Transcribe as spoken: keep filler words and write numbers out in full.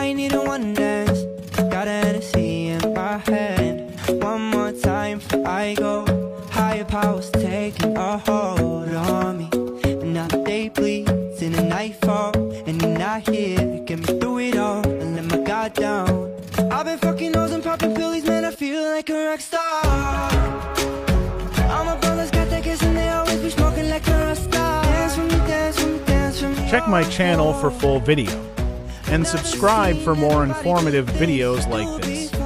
ain't need a one dance. Got a Hennessy in my hand. One more time before I go. Higher powers taking a hold on me. And now the day bleeds in the nightfall. And you're not here to get me through it all. And let my guard down. I've been fucking hoes and popping pillies, man, I feel like a rock star. All my brothers got that gas and they always be smoking like a rock star. Dance for me, dance for me, dance for me. Check my channel for full video. And subscribe for more informative videos like this.